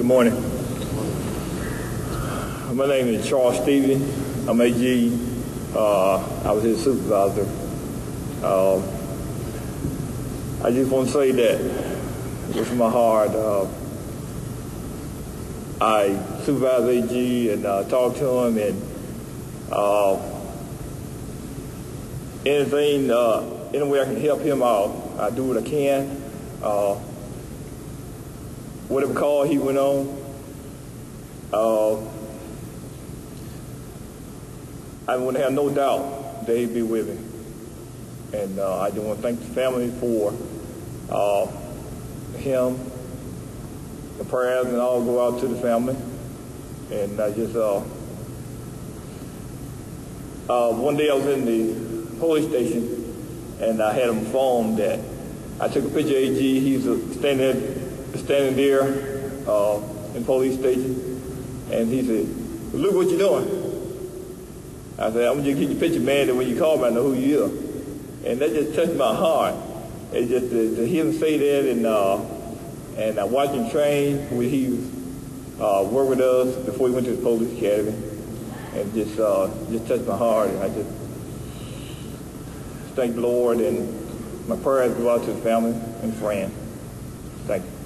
morning. My name is Charles Stevie. I'm AG. I was his supervisor. I just want to say that with my heart, I supervised AG and talked to him, and any way I can help him out, I do what I can. Whatever call he went on, I want to have no doubt that he'd be with me. And I just want to thank the family for him. The prayers and all go out to the family. And I just, one day I was in the police station, and I had him phone that I took a picture of AG. He was standing there in the police station, and he said, "Look what you're doing." I said, "I'm just getting your picture, man, that when you call me, I know who you are." And that just touched my heart. It's just to hear him say that, and I watched him train when he worked with us before he went to the police academy, and just touched my heart. And I just thank the Lord, and my prayers go out to the family and friends. Thank you.